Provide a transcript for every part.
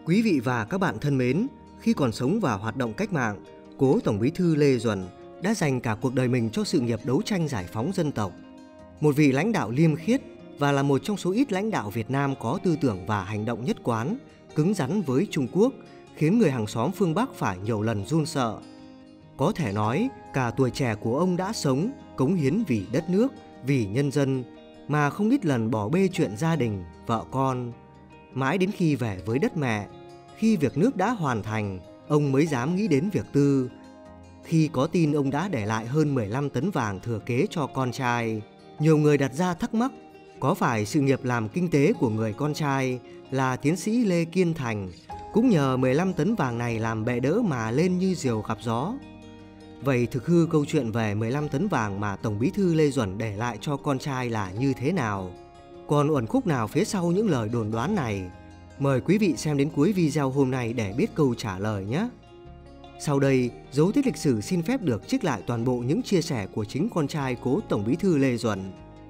Quý vị và các bạn thân mến, khi còn sống và hoạt động cách mạng, cố Tổng Bí thư Lê Duẩn đã dành cả cuộc đời mình cho sự nghiệp đấu tranh giải phóng dân tộc. Một vị lãnh đạo liêm khiết và là một trong số ít lãnh đạo Việt Nam có tư tưởng và hành động nhất quán, cứng rắn với Trung Quốc, khiến người hàng xóm phương Bắc phải nhiều lần run sợ. Có thể nói, cả tuổi trẻ của ông đã sống, cống hiến vì đất nước, vì nhân dân, mà không ít lần bỏ bê chuyện gia đình, vợ con. Mãi đến khi về với đất mẹ, khi việc nước đã hoàn thành, ông mới dám nghĩ đến việc tư. Khi có tin ông đã để lại hơn 15 tấn vàng thừa kế cho con trai, nhiều người đặt ra thắc mắc, có phải sự nghiệp làm kinh tế của người con trai là tiến sĩ Lê Kiên Thành cũng nhờ 15 tấn vàng này làm bệ đỡ mà lên như diều gặp gió? Vậy thực hư câu chuyện về 15 tấn vàng mà Tổng Bí thư Lê Duẩn để lại cho con trai là như thế nào? Còn uẩn khúc nào phía sau những lời đồn đoán này? Mời quý vị xem đến cuối video hôm nay để biết câu trả lời nhé! Sau đây, Dấu Tích Lịch Sử xin phép được trích lại toàn bộ những chia sẻ của chính con trai cố Tổng Bí thư Lê Duẩn.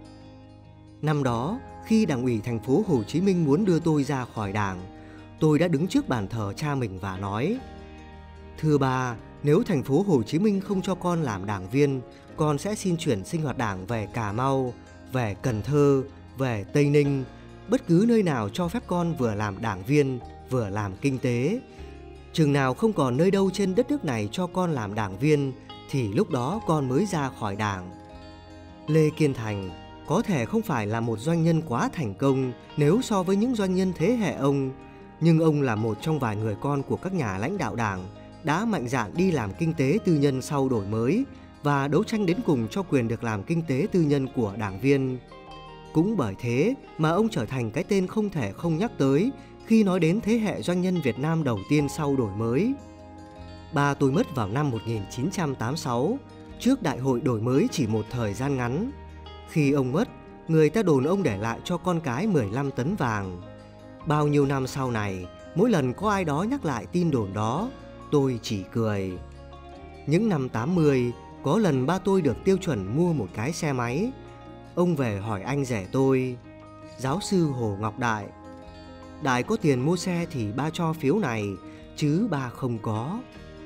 Năm đó, khi Đảng ủy thành phố Hồ Chí Minh muốn đưa tôi ra khỏi Đảng, tôi đã đứng trước bàn thờ cha mình và nói: "Thưa ba, nếu thành phố Hồ Chí Minh không cho con làm đảng viên, con sẽ xin chuyển sinh hoạt đảng về Cà Mau, về Cần Thơ, về Tây Ninh, bất cứ nơi nào cho phép con vừa làm đảng viên, vừa làm kinh tế. Chừng nào không còn nơi đâu trên đất nước này cho con làm đảng viên, thì lúc đó con mới ra khỏi Đảng." Lê Kiên Thành có thể không phải là một doanh nhân quá thành công nếu so với những doanh nhân thế hệ ông, nhưng ông là một trong vài người con của các nhà lãnh đạo Đảng đã mạnh dạn đi làm kinh tế tư nhân sau đổi mới và đấu tranh đến cùng cho quyền được làm kinh tế tư nhân của đảng viên. Cũng bởi thế mà ông trở thành cái tên không thể không nhắc tới khi nói đến thế hệ doanh nhân Việt Nam đầu tiên sau đổi mới. Ba tôi mất vào năm 1986, trước đại hội đổi mới chỉ một thời gian ngắn. Khi ông mất, người ta đồn ông để lại cho con cái 15 tấn vàng. Bao nhiêu năm sau này, mỗi lần có ai đó nhắc lại tin đồn đó, tôi chỉ cười. Những năm 80, có lần ba tôi được tiêu chuẩn mua một cái xe máy. Ông về hỏi anh rể tôi: "Giáo sư Hồ Ngọc Đại, Đại có tiền mua xe thì ba cho phiếu này, chứ ba không có."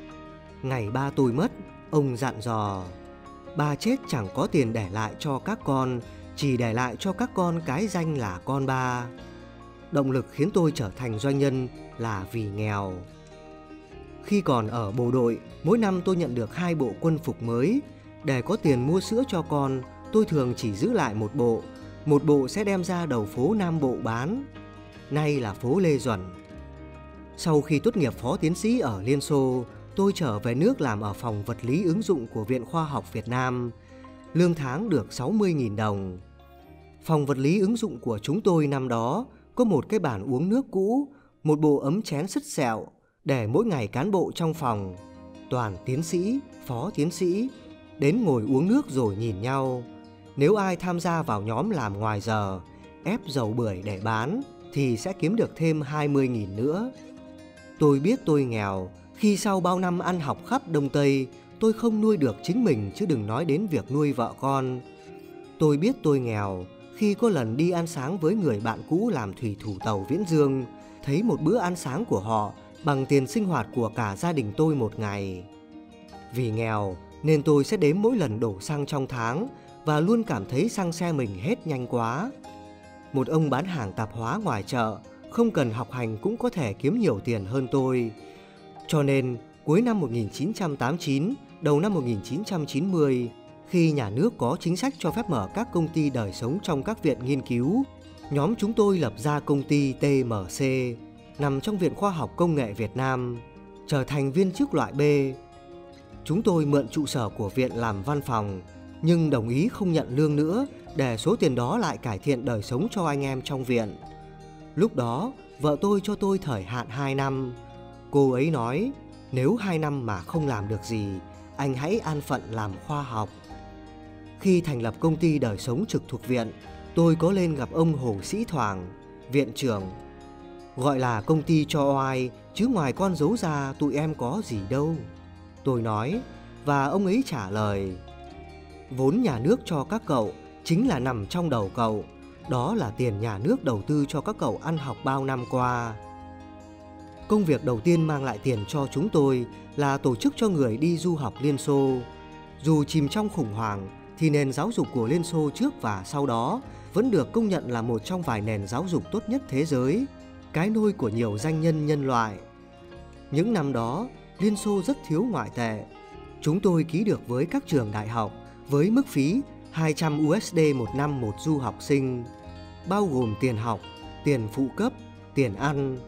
Ngày ba tôi mất, ông dặn dò: "Ba chết chẳng có tiền để lại cho các con, chỉ để lại cho các con cái danh là con ba." Động lực khiến tôi trở thành doanh nhân là vì nghèo. Khi còn ở bộ đội, mỗi năm tôi nhận được 2 bộ quân phục mới. Để có tiền mua sữa cho con, tôi thường chỉ giữ lại một bộ sẽ đem ra đầu phố Nam Bộ bán. Nay là phố Lê Duẩn. Sau khi tốt nghiệp phó tiến sĩ ở Liên Xô, tôi trở về nước làm ở phòng vật lý ứng dụng của Viện Khoa học Việt Nam. Lương tháng được 60.000 đồng. Phòng vật lý ứng dụng của chúng tôi năm đó có một cái bàn uống nước cũ, một bộ ấm chén sứt sẹo, để mỗi ngày cán bộ trong phòng, toàn tiến sĩ, phó tiến sĩ, đến ngồi uống nước rồi nhìn nhau. Nếu ai tham gia vào nhóm làm ngoài giờ, ép dầu bưởi để bán, thì sẽ kiếm được thêm 20.000 nữa. Tôi biết tôi nghèo, khi sau bao năm ăn học khắp Đông Tây, tôi không nuôi được chính mình chứ đừng nói đến việc nuôi vợ con. Tôi biết tôi nghèo, khi có lần đi ăn sáng với người bạn cũ làm thủy thủ tàu Viễn Dương, thấy một bữa ăn sáng của họ bằng tiền sinh hoạt của cả gia đình tôi một ngày. Vì nghèo nên tôi sẽ đếm mỗi lần đổ xăng trong tháng và luôn cảm thấy xăng xe mình hết nhanh quá. Một ông bán hàng tạp hóa ngoài chợ, không cần học hành cũng có thể kiếm nhiều tiền hơn tôi. Cho nên cuối năm 1989, đầu năm 1990, khi nhà nước có chính sách cho phép mở các công ty đời sống trong các viện nghiên cứu, nhóm chúng tôi lập ra công ty TMC, nằm trong Viện Khoa học Công nghệ Việt Nam, trở thành viên chức loại B. Chúng tôi mượn trụ sở của viện làm văn phòng, nhưng đồng ý không nhận lương nữa để số tiền đó lại cải thiện đời sống cho anh em trong viện. Lúc đó, vợ tôi cho tôi thời hạn 2 năm. Cô ấy nói, nếu 2 năm mà không làm được gì, anh hãy an phận làm khoa học. Khi thành lập công ty đời sống trực thuộc viện, tôi có lên gặp ông Hồ Sĩ Thoảng, viện trưởng. Gọi là công ty cho oai, chứ ngoài con dấu ra tụi em có gì đâu, tôi nói, và ông ấy trả lời: "Vốn nhà nước cho các cậu chính là nằm trong đầu cậu, đó là tiền nhà nước đầu tư cho các cậu ăn học bao năm qua." Công việc đầu tiên mang lại tiền cho chúng tôi là tổ chức cho người đi du học Liên Xô. Dù chìm trong khủng hoảng thì nền giáo dục của Liên Xô trước và sau đó vẫn được công nhận là một trong vài nền giáo dục tốt nhất thế giới, cái nôi của nhiều danh nhân nhân loại. Những năm đó, Liên Xô rất thiếu ngoại tệ. Chúng tôi ký được với các trường đại học với mức phí 200 USD một năm một du học sinh, bao gồm tiền học, tiền phụ cấp, tiền ăn.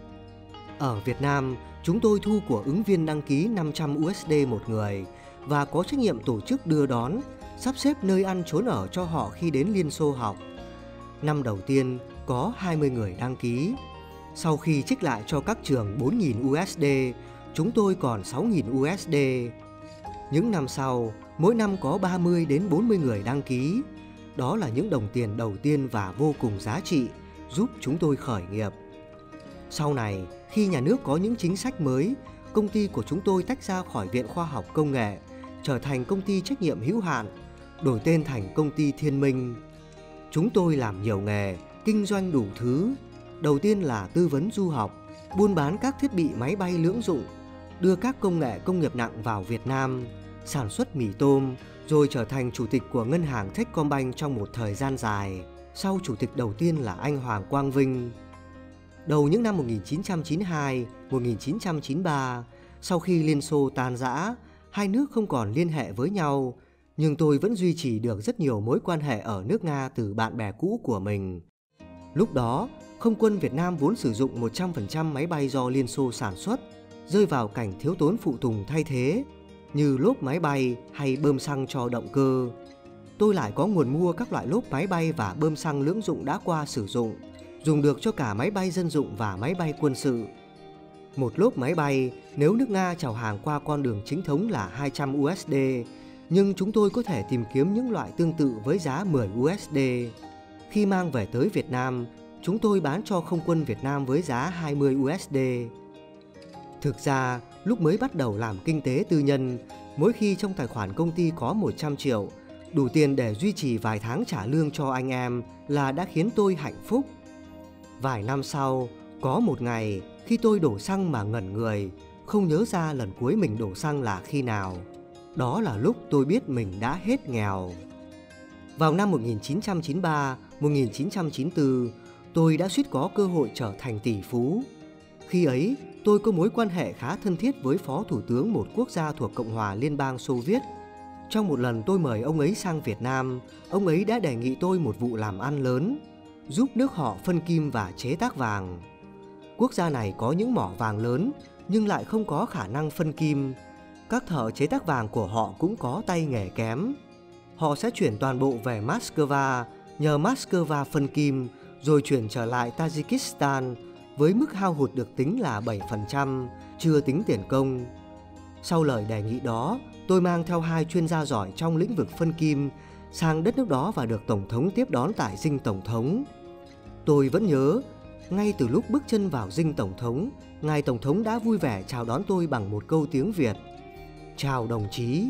Ở Việt Nam, chúng tôi thu của ứng viên đăng ký 500 USD một người và có trách nhiệm tổ chức đưa đón, sắp xếp nơi ăn trốn ở cho họ khi đến Liên Xô học. Năm đầu tiên có 20 người đăng ký. Sau khi trích lại cho các trường 4.000 USD, chúng tôi còn 6.000 USD. Những năm sau, mỗi năm có 30 đến 40 người đăng ký. Đó là những đồng tiền đầu tiên và vô cùng giá trị, giúp chúng tôi khởi nghiệp. Sau này, khi nhà nước có những chính sách mới, công ty của chúng tôi tách ra khỏi Viện Khoa học Công nghệ, trở thành công ty trách nhiệm hữu hạn, đổi tên thành công ty Thiên Minh. Chúng tôi làm nhiều nghề, kinh doanh đủ thứ. Đầu tiên là tư vấn du học, buôn bán các thiết bị máy bay lưỡng dụng, đưa các công nghệ công nghiệp nặng vào Việt Nam, sản xuất mì tôm, rồi trở thành chủ tịch của ngân hàng Techcombank trong một thời gian dài. Sau chủ tịch đầu tiên là anh Hoàng Quang Vinh. Đầu những năm 1992, 1993, sau khi Liên Xô tan rã, hai nước không còn liên hệ với nhau, nhưng tôi vẫn duy trì được rất nhiều mối quan hệ ở nước Nga từ bạn bè cũ của mình. Lúc đó, Không quân Việt Nam vốn sử dụng 100% máy bay do Liên Xô sản xuất, rơi vào cảnh thiếu tốn phụ tùng thay thế, như lốp máy bay hay bơm xăng cho động cơ. Tôi lại có nguồn mua các loại lốp máy bay và bơm xăng lưỡng dụng đã qua sử dụng, dùng được cho cả máy bay dân dụng và máy bay quân sự. Một lốp máy bay nếu nước Nga chào hàng qua con đường chính thống là 200 USD, nhưng chúng tôi có thể tìm kiếm những loại tương tự với giá 10 USD. Khi mang về tới Việt Nam, chúng tôi bán cho Không quân Việt Nam với giá 20 USD. Thực ra, lúc mới bắt đầu làm kinh tế tư nhân, mỗi khi trong tài khoản công ty có 100 triệu, đủ tiền để duy trì vài tháng trả lương cho anh em là đã khiến tôi hạnh phúc. Vài năm sau, có một ngày khi tôi đổ xăng mà ngẩn người, không nhớ ra lần cuối mình đổ xăng là khi nào. Đó là lúc tôi biết mình đã hết nghèo. Vào năm 1993, 1994, tôi đã suýt có cơ hội trở thành tỷ phú. Khi ấy, tôi có mối quan hệ khá thân thiết với Phó Thủ tướng một quốc gia thuộc Cộng hòa Liên bang Xô Viết. Trong một lần tôi mời ông ấy sang Việt Nam, ông ấy đã đề nghị tôi một vụ làm ăn lớn, giúp nước họ phân kim và chế tác vàng. Quốc gia này có những mỏ vàng lớn nhưng lại không có khả năng phân kim. Các thợ chế tác vàng của họ cũng có tay nghề kém. Họ sẽ chuyển toàn bộ về Moscow, nhờ Moscow phân kim, rồi chuyển trở lại Tajikistan với mức hao hụt được tính là 7%, chưa tính tiền công. Sau lời đề nghị đó, tôi mang theo 2 chuyên gia giỏi trong lĩnh vực phân kim sang đất nước đó và được Tổng thống tiếp đón tại dinh Tổng thống. Tôi vẫn nhớ, ngay từ lúc bước chân vào dinh Tổng thống, ngài Tổng thống đã vui vẻ chào đón tôi bằng một câu tiếng Việt: "Chào đồng chí."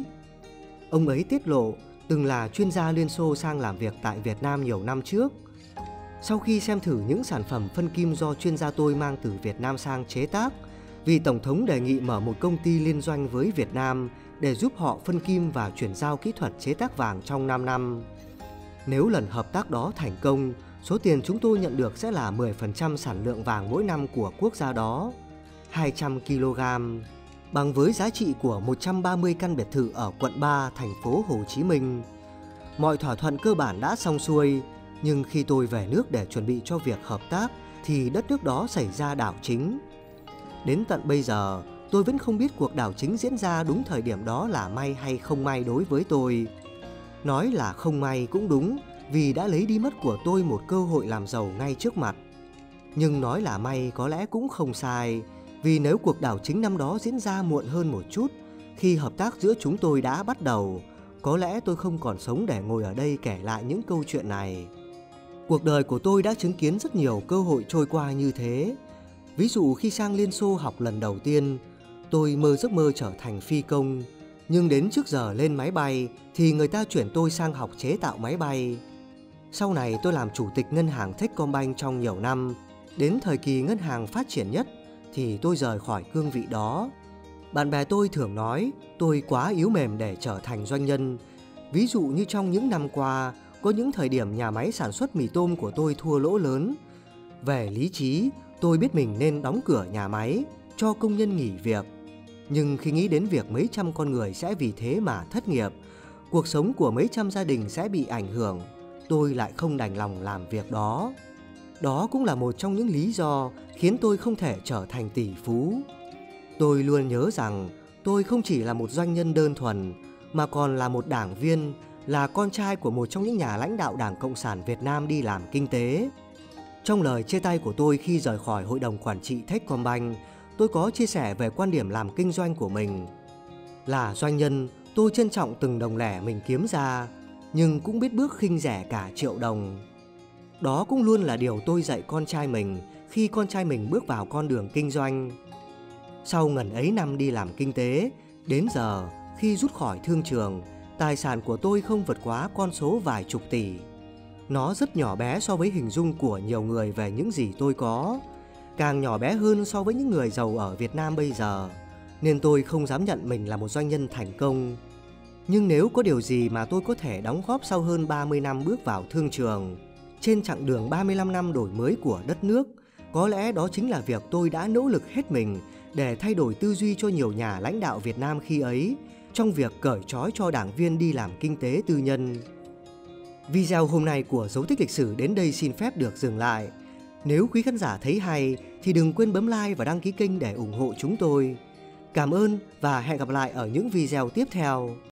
Ông ấy tiết lộ từng là chuyên gia Liên Xô sang làm việc tại Việt Nam nhiều năm trước. Sau khi xem thử những sản phẩm phân kim do chuyên gia tôi mang từ Việt Nam sang chế tác, vị Tổng thống đề nghị mở một công ty liên doanh với Việt Nam để giúp họ phân kim và chuyển giao kỹ thuật chế tác vàng trong 5 năm. Nếu lần hợp tác đó thành công, số tiền chúng tôi nhận được sẽ là 10% sản lượng vàng mỗi năm của quốc gia đó, 200 kg, bằng với giá trị của 130 căn biệt thự ở quận 3, thành phố Hồ Chí Minh. Mọi thỏa thuận cơ bản đã xong xuôi, nhưng khi tôi về nước để chuẩn bị cho việc hợp tác thì đất nước đó xảy ra đảo chính. Đến tận bây giờ, tôi vẫn không biết cuộc đảo chính diễn ra đúng thời điểm đó là may hay không may đối với tôi. Nói là không may cũng đúng, vì đã lấy đi mất của tôi một cơ hội làm giàu ngay trước mặt. Nhưng nói là may có lẽ cũng không sai, vì nếu cuộc đảo chính năm đó diễn ra muộn hơn một chút, khi hợp tác giữa chúng tôi đã bắt đầu, có lẽ tôi không còn sống để ngồi ở đây kể lại những câu chuyện này. Cuộc đời của tôi đã chứng kiến rất nhiều cơ hội trôi qua như thế. Ví dụ khi sang Liên Xô học lần đầu tiên, tôi mơ giấc mơ trở thành phi công, nhưng đến trước giờ lên máy bay thì người ta chuyển tôi sang học chế tạo máy bay. Sau này tôi làm chủ tịch ngân hàng Techcombank trong nhiều năm. Đến thời kỳ ngân hàng phát triển nhất thì tôi rời khỏi cương vị đó. Bạn bè tôi thường nói tôi quá yếu mềm để trở thành doanh nhân. Ví dụ như trong những năm qua, có những thời điểm nhà máy sản xuất mì tôm của tôi thua lỗ lớn. Về lý trí, tôi biết mình nên đóng cửa nhà máy, cho công nhân nghỉ việc. Nhưng khi nghĩ đến việc mấy trăm con người sẽ vì thế mà thất nghiệp, cuộc sống của mấy trăm gia đình sẽ bị ảnh hưởng, tôi lại không đành lòng làm việc đó. Đó cũng là một trong những lý do khiến tôi không thể trở thành tỷ phú. Tôi luôn nhớ rằng tôi không chỉ là một doanh nhân đơn thuần, mà còn là một đảng viên, là con trai của một trong những nhà lãnh đạo Đảng Cộng sản Việt Nam đi làm kinh tế. Trong lời chia tay của tôi khi rời khỏi Hội đồng Quản trị Techcombank, tôi có chia sẻ về quan điểm làm kinh doanh của mình. Là doanh nhân, tôi trân trọng từng đồng lẻ mình kiếm ra, nhưng cũng biết bước khinh rẻ cả triệu đồng. Đó cũng luôn là điều tôi dạy con trai mình khi con trai mình bước vào con đường kinh doanh. Sau ngần ấy năm đi làm kinh tế, đến giờ khi rút khỏi thương trường, tài sản của tôi không vượt quá con số vài chục tỷ. Nó rất nhỏ bé so với hình dung của nhiều người về những gì tôi có, càng nhỏ bé hơn so với những người giàu ở Việt Nam bây giờ, nên tôi không dám nhận mình là một doanh nhân thành công. Nhưng nếu có điều gì mà tôi có thể đóng góp sau hơn 30 năm bước vào thương trường, trên chặng đường 35 năm đổi mới của đất nước, có lẽ đó chính là việc tôi đã nỗ lực hết mình để thay đổi tư duy cho nhiều nhà lãnh đạo Việt Nam khi ấy, trong việc cởi trói cho đảng viên đi làm kinh tế tư nhân. Video hôm nay của Dấu Tích Lịch Sử đến đây xin phép được dừng lại. Nếu quý khán giả thấy hay thì đừng quên bấm like và đăng ký kênh để ủng hộ chúng tôi. Cảm ơn và hẹn gặp lại ở những video tiếp theo.